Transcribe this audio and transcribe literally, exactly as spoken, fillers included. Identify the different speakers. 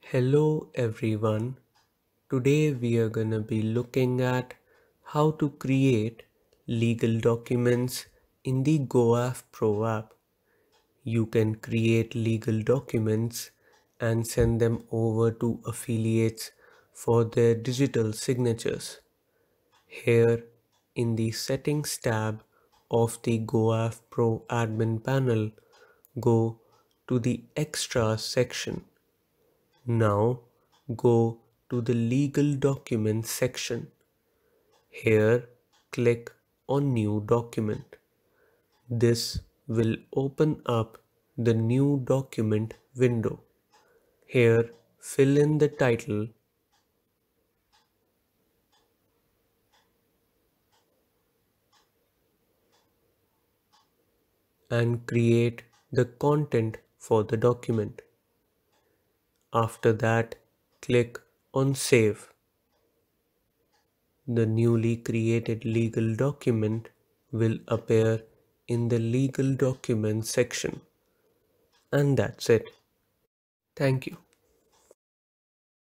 Speaker 1: Hello everyone. Today we are gonna be looking at how to create legal documents in the GoAffPro app. You can create legal documents and send them over to affiliates for their digital signatures. Here in the Settings tab of the GoAffPro admin panel, go to the Extras section. Now go to the Legal Documents section. Here click on New Document. This will open up the New Document window. Here fill in the title and create the content for the document. After that, click on Save. The newly created legal document will appear in the Legal Documents section. And that's it. Thank you.